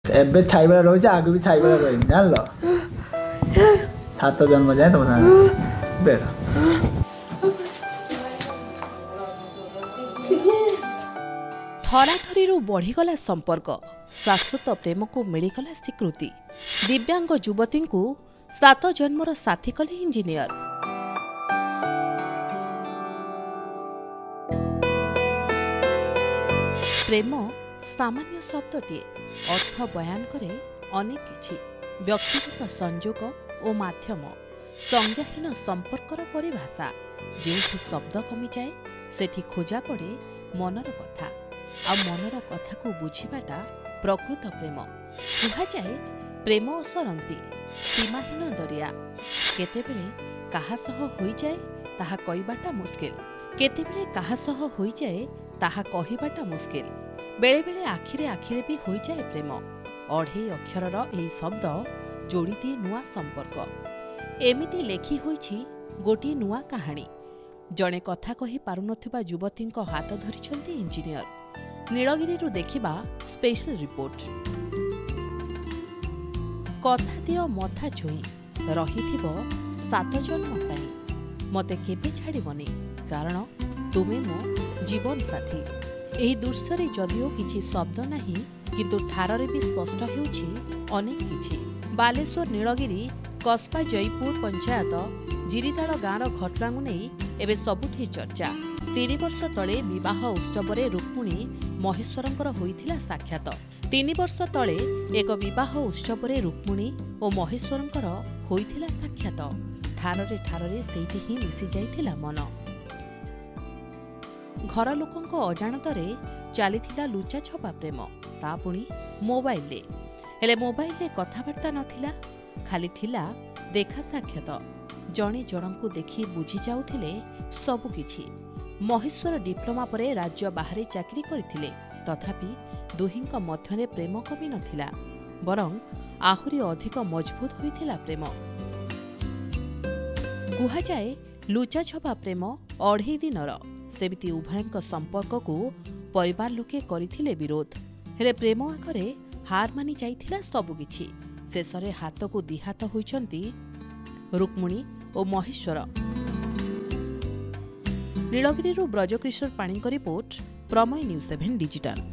एबे छाइबा रोज आगु भी छाइबा रोइन जान लो सात जन्म जाए तुम बेर थराथरी बढ़ीगला संपर्क शाश्वत प्रेम को मिलगला स्वीकृति दिव्यांग युवती को 7 जन्मर साथी कले इंजीनियर। प्रेम सामान्य शब्दटी अर्थ बयान करे अनेक किछि व्यक्तिगत संयोग और माध्यम संज्ञाहीन संपर्कर परिभाषा जेठी शब्द कमी जाए सेठी खोजा पड़े मनर कथा आ मनर कथा को बुझीबाटा प्रकृत प्रेम कहा जाए। प्रेम असरंती सीमाहीन दरिया केतेबेले काहा सह होई जाए ताहा कहिबाटा मुश्किल केतेबेले काहा सह होई जाए ताहा कहिबाटा मुश्किल बेले बेले आखिरे आखिरे भी होई जाए प्रेम। अढ़े अक्षरर एही शब्द जोड़ी दिए नुआ संपर्क एमिति लेखी होईछि गोटी नुआ कहानी। जणे कथा कहि पारुनथिबा युवतींको हाथ धरिछन्ति इंजीनियर। नीलगिरिरु देखिबा स्पेशल रिपोर्ट। कथा दियो मथा छुई रहिथिबो 7 जन्म पई मते केबे छाड़िबनी कारण तुमे मो जीवन साथी। एही दृश्य जदिओ किछि शब्द नाही किंतु ठाରରେ भी स्पष्ट हेउछि अनेक किछि। बालेश्वर नीलगिरी कस्बा जयपुर पंचायत जिरीताड़ गाँर घटनाକୁ ନେଇ ଏବେ ସବୁଠି चर्चा। 3 वर्ष तले विवाह उत्सव रुक्मिणी महेश्वरंकर होइथिला साक्षात। 3 वर्ष तले एक विवाह उत्सव रुक्मिणी और महेश्वरंकर होइथिला साक्षात। ठाରରେ ठाରରେ सेठी ही मिसी जाइथिला मन। घर लोकंक अजाणतरे चलीथिला लुचा छपा प्रेम ता पुणी मोबाइल ले हेले मोबाइल ले कथाबार्ता नथिला खाली थिला देखा साक्षात। जणे जनंकु देखि बुझी जाउथिले सबु किछि। महेश्वर डिप्लोमा परे राज्य बाहरे चाकरी करथिले तथापि दुहिंक मध्यरे प्रेम कमी नथिला बरं आहुरी अधिक मजबूत होइथिला प्रेम। कुहा जाए लुचा छपा प्रेम 2.5 दिनर सेमिति उभयंक संपर्क को परिवार लोके करिथिले विरोध हेले प्रेम आखरे हार मानि जाइथिला सबु किछि। शेषरे हाथ को दिहात होइचंती रुक्मिणी और महेश्वर। नीलगिरिरु Brajakishore Panik report Prameya news 7 digital.